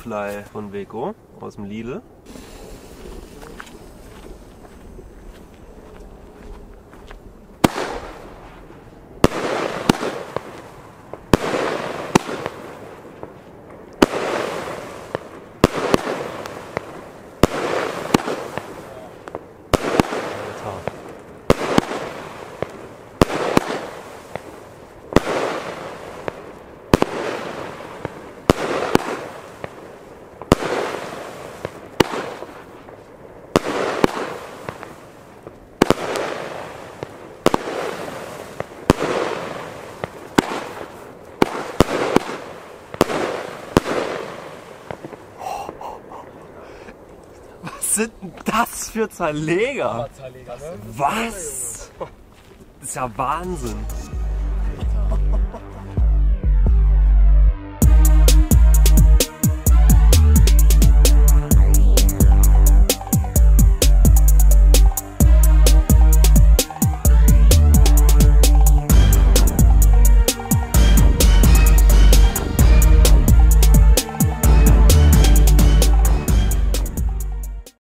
Butterfly von Weco aus dem Lidl. Was sind denn das für Zerleger? Zerleger, ne? Was? Das ist ja Wahnsinn.